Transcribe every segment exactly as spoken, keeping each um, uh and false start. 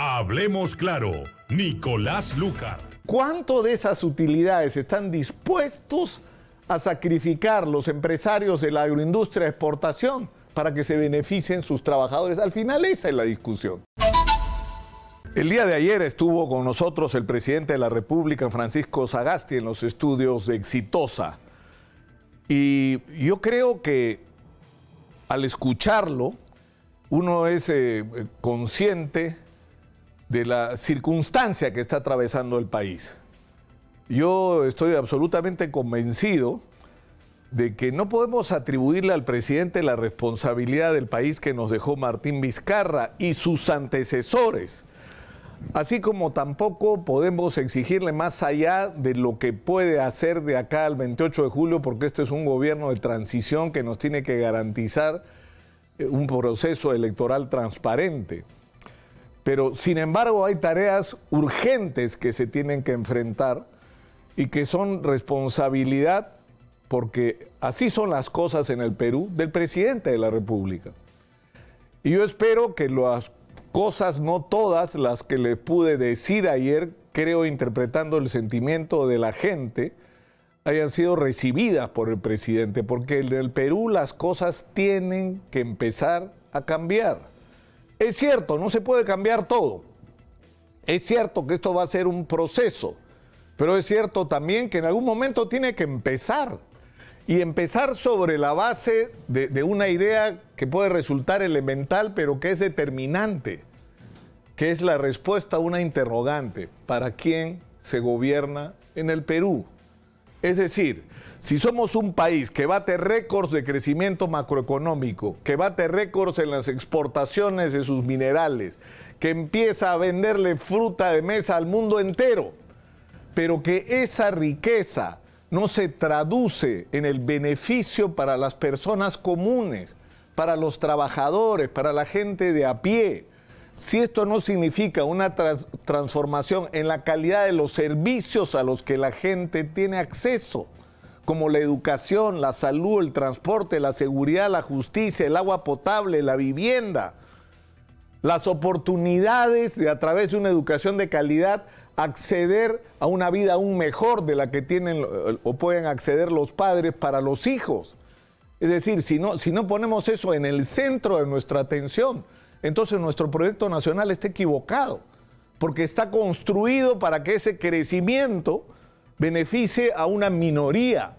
Hablemos claro, Nicolás Lucar. ¿Cuánto de esas utilidades están dispuestos a sacrificar los empresarios de la agroindustria de exportación para que se beneficien sus trabajadores? Al final esa es la discusión. El día de ayer estuvo con nosotros el presidente de la República, Francisco Sagasti, en los estudios de Exitosa. Y yo creo que al escucharlo, uno es eh, consciente de la circunstancia que está atravesando el país. Yo estoy absolutamente convencido de que no podemos atribuirle al presidente la responsabilidad del país que nos dejó Martín Vizcarra y sus antecesores, así como tampoco podemos exigirle más allá de lo que puede hacer de acá al veintiocho de julio, porque este es un gobierno de transición que nos tiene que garantizar un proceso electoral transparente. Pero, sin embargo, hay tareas urgentes que se tienen que enfrentar y que son responsabilidad, porque así son las cosas en el Perú, del presidente de la República. Y yo espero que las cosas, no todas las que le pude decir ayer, creo interpretando el sentimiento de la gente, hayan sido recibidas por el presidente, porque en el Perú las cosas tienen que empezar a cambiar. Es cierto, no se puede cambiar todo. Es cierto que esto va a ser un proceso, pero es cierto también que en algún momento tiene que empezar. Y empezar sobre la base de, de una idea que puede resultar elemental, pero que es determinante, que es la respuesta a una interrogante: ¿para quién se gobierna en el Perú? Es decir, si somos un país que bate récords de crecimiento macroeconómico, que bate récords en las exportaciones de sus minerales, que empieza a venderle fruta de mesa al mundo entero, pero que esa riqueza no se traduce en el beneficio para las personas comunes, para los trabajadores, para la gente de a pie, si esto no significa una trans- transformación en la calidad de los servicios a los que la gente tiene acceso, como la educación, la salud, el transporte, la seguridad, la justicia, el agua potable, la vivienda, las oportunidades de, a través de una educación de calidad, acceder a una vida aún mejor de la que tienen o pueden acceder los padres para los hijos. Es decir, si no, si no ponemos eso en el centro de nuestra atención, entonces nuestro proyecto nacional está equivocado, porque está construido para que ese crecimiento beneficie a una minoría,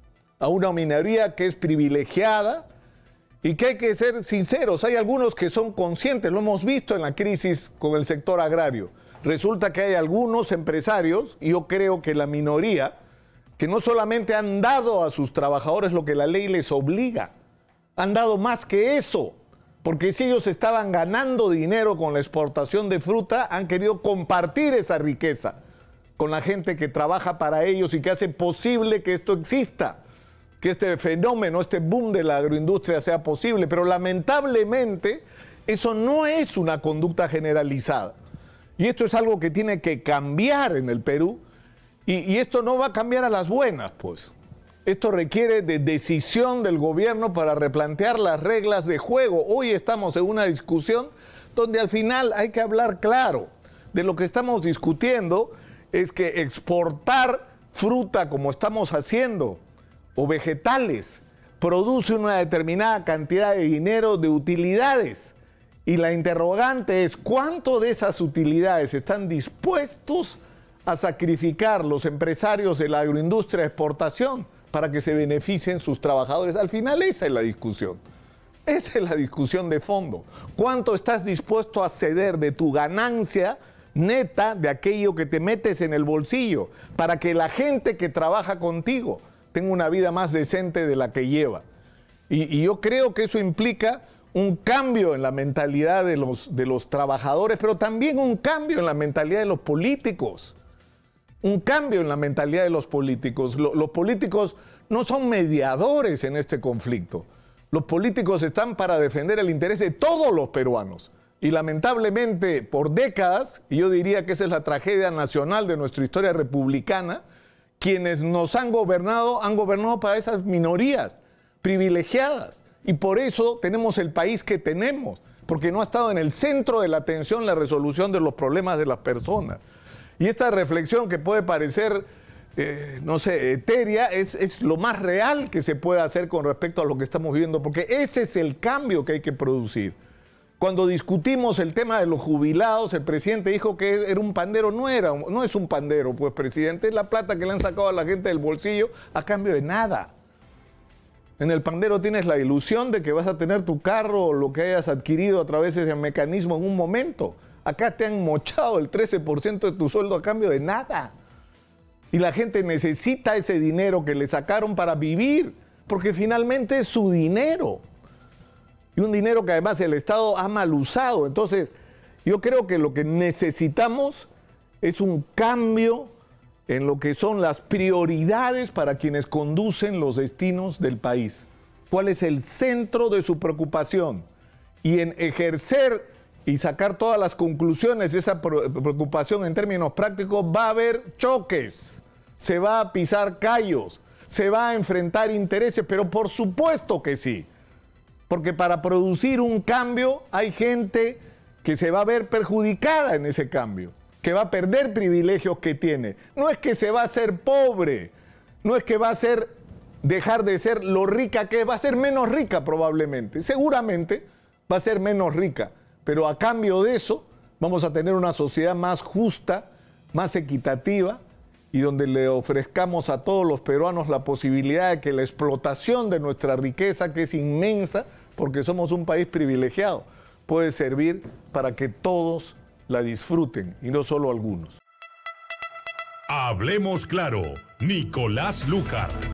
a una minoría que es privilegiada y que hay que ser sinceros. Hay algunos que son conscientes, lo hemos visto en la crisis con el sector agrario. Resulta que hay algunos empresarios, y yo creo que la minoría, que no solamente han dado a sus trabajadores lo que la ley les obliga, han dado más que eso. Porque si ellos estaban ganando dinero con la exportación de fruta, han querido compartir esa riqueza con la gente que trabaja para ellos y que hace posible que esto exista, que este fenómeno, este boom de la agroindustria sea posible. Pero lamentablemente eso no es una conducta generalizada. Y esto es algo que tiene que cambiar en el Perú, y, y esto no va a cambiar a las buenas, pues. Esto requiere de decisión del gobierno para replantear las reglas de juego. Hoy estamos en una discusión donde al final hay que hablar claro. De lo que estamos discutiendo es que exportar fruta como estamos haciendo o vegetales produce una determinada cantidad de dinero de utilidades. Y la interrogante es: ¿cuánto de esas utilidades están dispuestos a sacrificar los empresarios de la agroindustria de exportación para que se beneficien sus trabajadores? Al final esa es la discusión. Esa es la discusión de fondo. ¿Cuánto estás dispuesto a ceder de tu ganancia neta, de aquello que te metes en el bolsillo, para que la gente que trabaja contigo tenga una vida más decente de la que lleva? Y, y yo creo que eso implica un cambio en la mentalidad de los, de los trabajadores, pero también un cambio en la mentalidad de los políticos. Un cambio en la mentalidad de los políticos. Los políticos no son mediadores en este conflicto. Los políticos están para defender el interés de todos los peruanos. Y lamentablemente, por décadas, y yo diría que esa es la tragedia nacional de nuestra historia republicana, quienes nos han gobernado, han gobernado para esas minorías privilegiadas. Y por eso tenemos el país que tenemos. porque no ha estado en el centro de la atención la resolución de los problemas de las personas. Y esta reflexión que puede parecer, eh, no sé, etérea, es, es lo más real que se puede hacer con respecto a lo que estamos viviendo, porque ese es el cambio que hay que producir. Cuando discutimos el tema de los jubilados, el presidente dijo que era un pandero. No era, no es un pandero, pues, presidente, es la plata que le han sacado a la gente del bolsillo a cambio de nada. En el pandero tienes la ilusión de que vas a tener tu carro o lo que hayas adquirido a través de ese mecanismo en un momento. Acá te han mochado el trece por ciento de tu sueldo a cambio de nada. Y la gente necesita ese dinero que le sacaron para vivir, porque finalmente es su dinero. Y un dinero que además el Estado ha mal usado. Entonces, yo creo que lo que necesitamos es un cambio en lo que son las prioridades para quienes conducen los destinos del país. ¿Cuál es el centro de su preocupación? Y en ejercer y sacar todas las conclusiones de esa preocupación en términos prácticos, va a haber choques, se va a pisar callos, se va a enfrentar intereses, pero por supuesto que sí. Porque para producir un cambio hay gente que se va a ver perjudicada en ese cambio, que va a perder privilegios que tiene. No es que se va a hacer pobre, no es que va a ser, dejar de ser lo rica que es, va a ser menos rica probablemente. Seguramente va a ser menos rica, pero a cambio de eso vamos a tener una sociedad más justa, más equitativa, y donde le ofrezcamos a todos los peruanos la posibilidad de que la explotación de nuestra riqueza, que es inmensa, porque somos un país privilegiado, puede servir para que todos la disfruten y no solo algunos. Hablemos claro, Nicolás Lúcar.